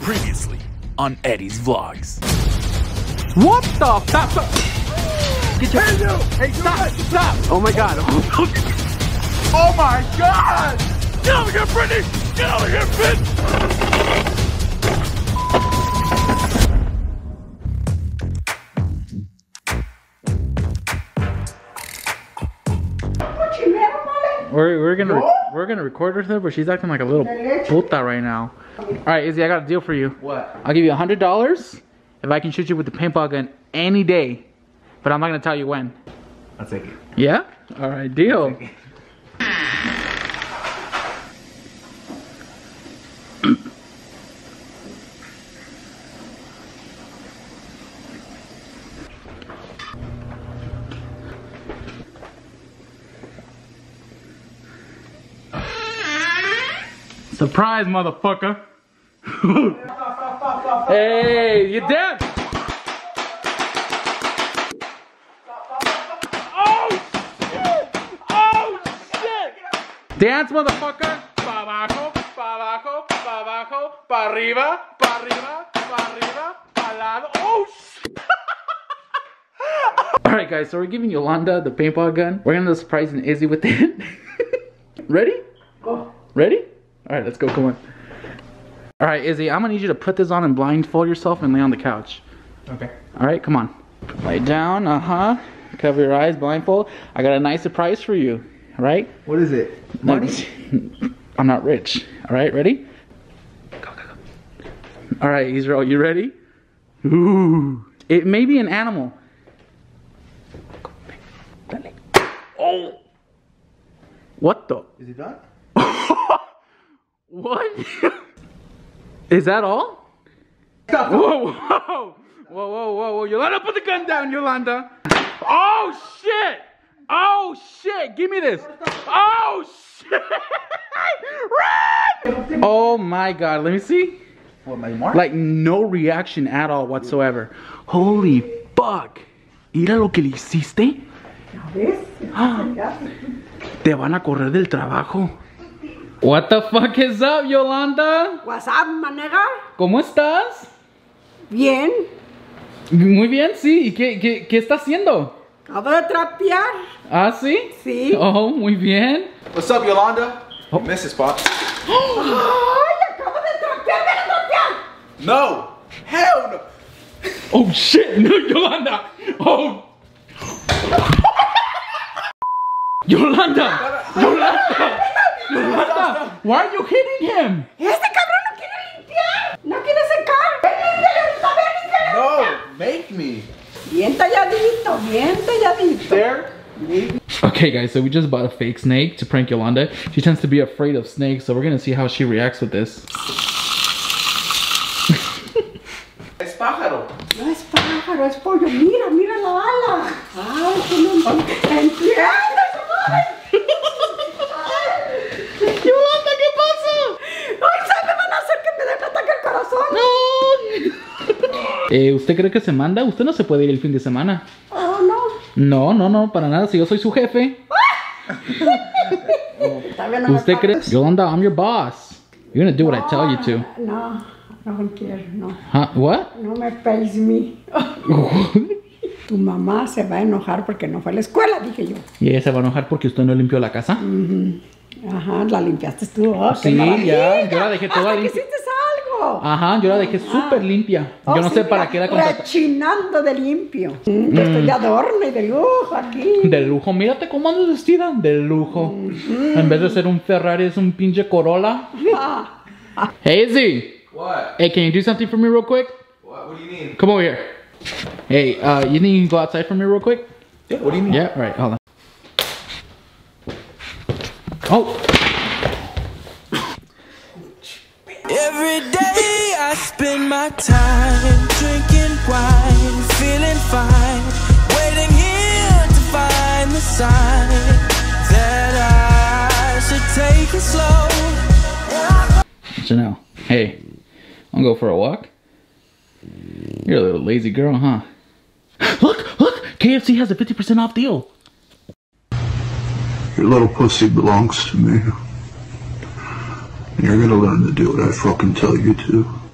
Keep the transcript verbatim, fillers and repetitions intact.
Previously on Eddie's Vlogs. What the? Stop! Stop! Get your hands out! Hey, stop! Stop! Oh my god! Oh my god! Get over here, Brittany! Get over here, bitch! We're, we're gonna re we're gonna record with her, but she's acting like a little puta right now. All right, Izzy, I got a deal for you. What? I'll give you a hundred dollars if I can shoot you with the paintball gun any day, but I'm not gonna tell you when. I'll take it. Yeah? All right, deal. Surprise, motherfucker. Hey, you dead? Oh, shit! Oh, shit! Dance, motherfucker. Pa abajo, pa abajo, pa abajo, pa arriba, pa arriba, pa arriba, pa lado. Oh, shit! Alright, guys, so we're giving Yolanda the paintball gun. We're gonna surprise an Izzy with it. Ready? Go. Ready? Alright, let's go, come on. Alright, Izzy, I'm gonna need you to put this on and blindfold yourself and lay on the couch. Okay. Alright, come on. Lay down, uh-huh. Cover your eyes, blindfold. I got a nice surprise for you, alright? What is it? Money? I'm not rich. Alright, ready? Go, go, go. Alright, Israel, you ready? Ooh. It may be an animal. Oh! What the? Is it done? What? Is that all? Stop. Whoa, whoa, whoa, whoa, whoa, whoa! Yolanda, put the gun down, Yolanda. Oh shit! Oh shit! Give me this! Oh shit! Run! Oh my god! Let me see. What, my mark? Like no reaction at all whatsoever. Holy fuck! Mira lo que le hiciste. Te van a correr del trabajo. What the fuck is up, Yolanda? What's up, manega? ¿Cómo estás? Bien. Muy bien, sí. ¿Y qué, qué, qué está haciendo? Acabo de trapear. ¿Ah, sí? Sí. Oh, muy bien. What's up, Yolanda? Oh. Miss this spot. Ay, acabo de trapear, ven a trapear. No! Hell no! Oh shit! No, Yolanda! Oh! Yolanda! Yolanda! Yolanda! Why are you hitting him? Este cabrón no quiere limpiar. No quiere secar. Ven, límpiale ahorita, ven, límpiale. No! Make me! Bien talladito, bien talladito. There? Okay, guys, so we just bought a fake snake to prank Yolanda. She tends to be afraid of snakes, so we're gonna see how she reacts with this. Es pájaro. No es pájaro, es pollo. Mira, mira la ala. Ay, que no entiende su madre. Yolanda, ¿qué pasa? Ay, se me van a hacer que me dé un ataque al corazón. No. eh, ¿Usted cree que se manda? Usted no se puede ir el fin de semana. Oh, no. No, no, no, para nada. Si yo soy su jefe. No ¿Usted cree? Yolanda, I'm your boss. You're gonna do what I tell you to. No, no quiero, no. Huh? What? No me pays me. Tu mamá se va a enojar porque no fue a la escuela, dije yo. ¿Y ella se va a enojar porque usted no limpió la casa? Uh-huh. Ajá, la limpiaste tú. Oh, sí, ya, yo la dejé toda limpia. hiciste algo. Ajá, yo la dejé súper limpia. Oh, yo no sí, sé para mira, qué la contrataste. rechinando de limpio. Mm, yo estoy de adorno y de lujo aquí. De lujo, mírate cómo andas vestida. De lujo. Uh-huh. En vez de ser un Ferrari, es un pinche Corolla. Ah. Hey, Izzy. What? Hey, can you do something for me real quick? What? What do you mean? Come over here. Hey, uh, you think you can go outside for me real quick? Yeah, what do you mean? Yeah, all right, hold on. Oh. Every day I spend my time drinking wine, feeling fine, waiting here to find the sign that I should take it slow. Janelle, hey, wanna go for a walk? You're a little lazy girl, huh? Look, look, K F C has a fifty percent off deal. Your little pussy belongs to me. And you're gonna learn to do what I fucking tell you to.